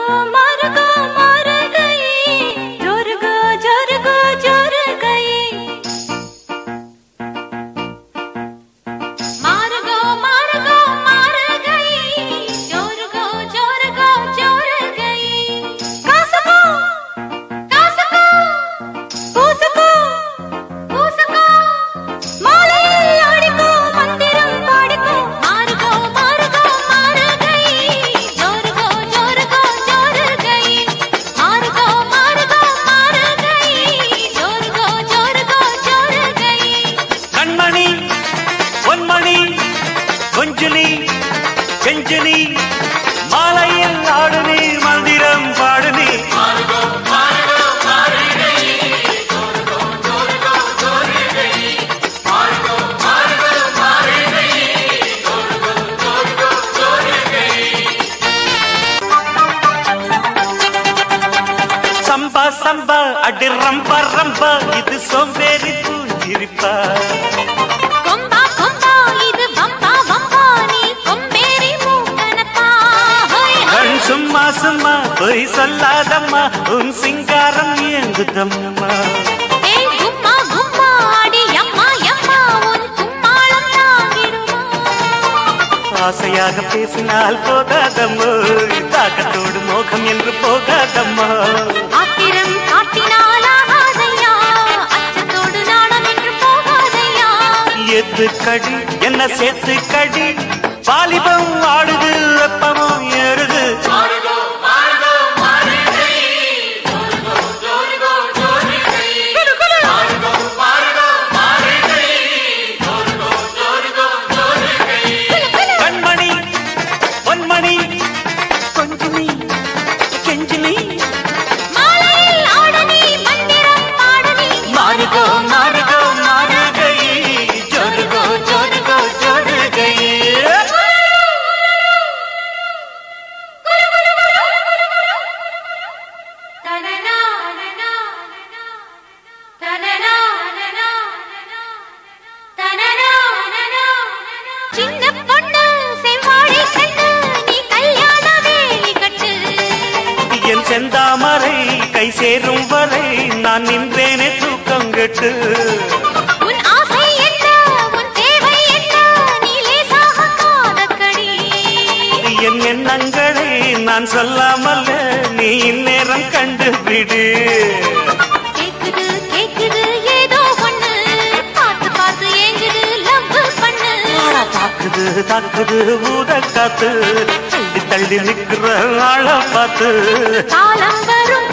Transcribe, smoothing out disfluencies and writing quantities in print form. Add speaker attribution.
Speaker 1: சம்பா அடி ரம்பா ரம்பா இது சோம்பேறி பூஞ்சிரிப்பா
Speaker 2: கொம்பா கொம்பா இது வம்பா வம்பா நீ கொம்பேறி மூக்கனப்பா
Speaker 1: கண் சும்மா சும்மா பொய் சொல்லாதம்மா உன் சிங்காரம் ஏங்குதம்மா
Speaker 2: ஏய் கும்மா கும்மா அடி அம்மா அம்மா உன் கும்மாளம் தாங்கிடுமா
Speaker 1: ஆசையாக பேசினால் போகாதம்மோ தாக்கத்தோடு மோகம் என்று போகாதம்மா
Speaker 2: ஆத்திரம் காட்டினால் ஆகாதையா அச்சத்தோடு நாணம் என்று போகாதையா
Speaker 1: எது கடி என்ன சேர்த்து கடி வாலிபம் ஆடுது வெப்பமும் ஏறுது கண்மணி பொன்மணி கொஞ்சமி கெஞ்சினி
Speaker 2: மாலையில் ஆடனி மந்திரம் பாடனி
Speaker 1: மாறுகோ மாறுகோ மாறுகை ஜோருகோ ஜோருகோ ஜோருகை
Speaker 2: தனனா தனனா தனனா தனனா தனனா சின்ன பொண்ணு செவ்வாழை கண்ணு நீ கல்யாண வேலி கட்டு
Speaker 1: என் செந்தாமரை கை சேரும் வரை நான் நின்றேனே தூக்கம் கெட்டு
Speaker 2: உன் ஆசை என்ன உன் தேவை என்ன நீ லேசாக காதக்கடி
Speaker 1: என் எண்ணங்களை நான் சொல்லாமல் நீ இந்நேரம் கண்டுபிடு
Speaker 2: கேக்குது கேக்குது ஏதோ ஒண்ணு பார்த்து பார்த்து ஏங்குது லவ் பண்ணு
Speaker 1: தாக்குது தாக்குது ஊத காத்து தள்ளி தள்ளி நிக்கிற ஆள பார்த்து
Speaker 2: காலம் வரும்